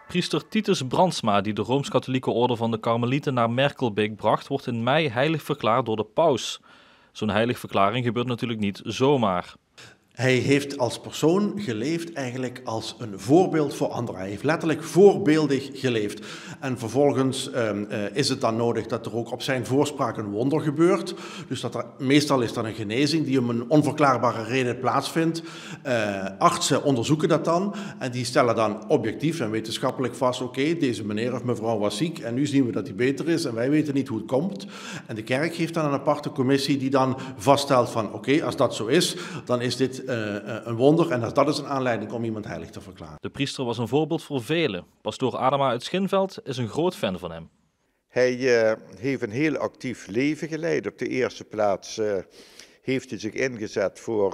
Priester Titus Brandsma, die de Rooms-Katholieke orde van de Karmelieten naar Merkelbeek bracht, wordt in mei heilig verklaard door de paus. Zo'n heiligverklaring gebeurt natuurlijk niet zomaar. Hij heeft als persoon geleefd eigenlijk als een voorbeeld voor anderen. Hij heeft letterlijk voorbeeldig geleefd. En vervolgens is het dan nodig dat er ook op zijn voorspraak een wonder gebeurt. Dus meestal is dat een genezing die om een onverklaarbare reden plaatsvindt. Artsen onderzoeken dat dan en die stellen dan objectief en wetenschappelijk vast: oké, deze meneer of mevrouw was ziek en nu zien we dat hij beter is en wij weten niet hoe het komt. En de kerk heeft dan een aparte commissie die dan vaststelt van oké, als dat zo is, dan is dit een wonder en dat is een aanleiding om iemand heilig te verklaren. De priester was een voorbeeld voor velen. Pastoor Adema uit Schinveld is een groot fan van hem. Hij heeft een heel actief leven geleid. Op de eerste plaats heeft hij zich ingezet voor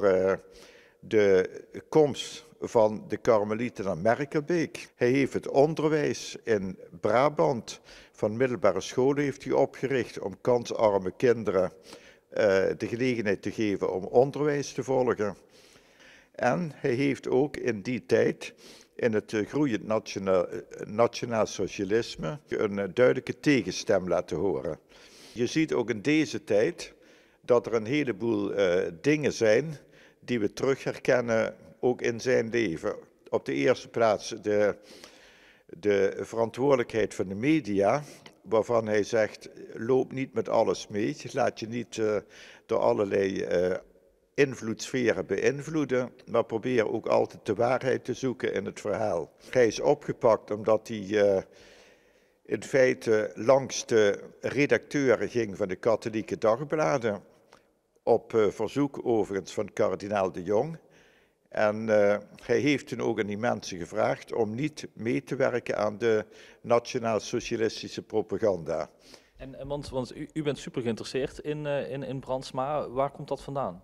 de komst van de Karmelieten naar Merkelbeek. Hij heeft het onderwijs in Brabant van middelbare scholen heeft hij opgericht om kansarme kinderen de gelegenheid te geven om onderwijs te volgen. En hij heeft ook in die tijd in het groeiend nationaal socialisme een duidelijke tegenstem laten horen. Je ziet ook in deze tijd dat er een heleboel dingen zijn die we terug herkennen, ook in zijn leven. Op de eerste plaats de verantwoordelijkheid van de media, waarvan hij zegt: loop niet met alles mee, laat je niet door allerlei invloedssferen beïnvloeden, maar probeer ook altijd de waarheid te zoeken in het verhaal. Hij is opgepakt omdat hij in feite langs de redacteuren ging van de katholieke dagbladen, op verzoek overigens van kardinaal de Jong. En hij heeft toen ook aan die mensen gevraagd om niet mee te werken aan de nationaal-socialistische propaganda. Want u bent super geïnteresseerd in Brandsma. Waar komt dat vandaan?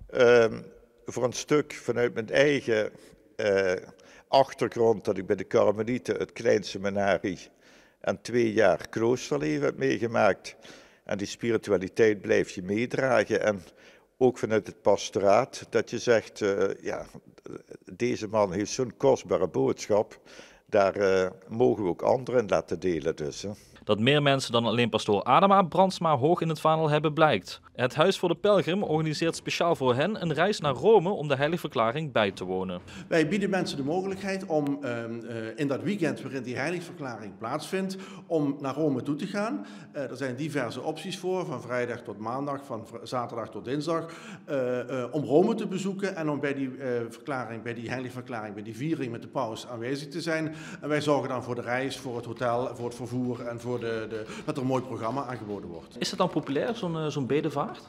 Voor een stuk vanuit mijn eigen achtergrond, dat ik bij de Karmelieten het kleinseminarie en 2 jaar kloosterleven heb meegemaakt. En die spiritualiteit blijf je meedragen. En ook vanuit het pastoraat, dat je zegt, ja, deze man heeft zo'n kostbare boodschap, daar mogen we ook anderen in laten delen dus. Hè. Dat meer mensen dan alleen pastoor Adema Brandsma hoog in het vaandel hebben blijkt. Het Huis voor de Pelgrim organiseert speciaal voor hen een reis naar Rome om de heiligverklaring bij te wonen. Wij bieden mensen de mogelijkheid om in dat weekend waarin die heiligverklaring plaatsvindt, om naar Rome toe te gaan. Er zijn diverse opties voor, van vrijdag tot maandag, van zaterdag tot dinsdag, om Rome te bezoeken en om bij die verklaring, bij die heiligverklaring, bij die viering met de paus aanwezig te zijn. En wij zorgen dan voor de reis, voor het hotel, voor het vervoer en voor dat er een mooi programma aangeboden wordt. Is het dan populair, zo'n bedevaart?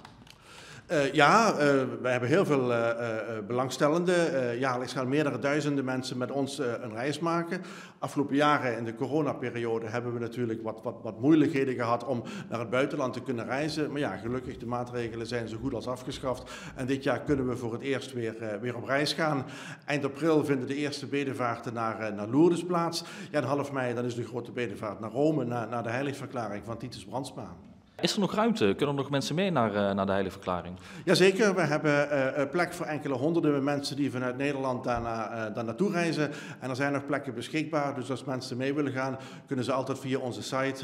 Ja, wij hebben heel veel belangstellenden. Jaarlijks gaan meerdere duizenden mensen met ons een reis maken. Afgelopen jaren in de coronaperiode hebben we natuurlijk wat moeilijkheden gehad om naar het buitenland te kunnen reizen. Maar ja, gelukkig, de maatregelen zijn zo goed als afgeschaft. En dit jaar kunnen we voor het eerst weer op reis gaan. Eind april vinden de eerste bedevaarten naar Lourdes plaats. Ja, en half mei dan is de grote bedevaart naar Rome, naar de heiligverklaring van Titus Brandsma. Is er nog ruimte? Kunnen er nog mensen mee naar de heiligverklaring? Jazeker, we hebben plek voor enkele honderden mensen die vanuit Nederland daar naartoe reizen. En er zijn nog plekken beschikbaar, dus als mensen mee willen gaan, kunnen ze altijd via onze site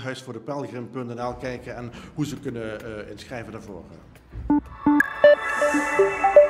huisvoordepelgrim.nl kijken en hoe ze kunnen inschrijven daarvoor.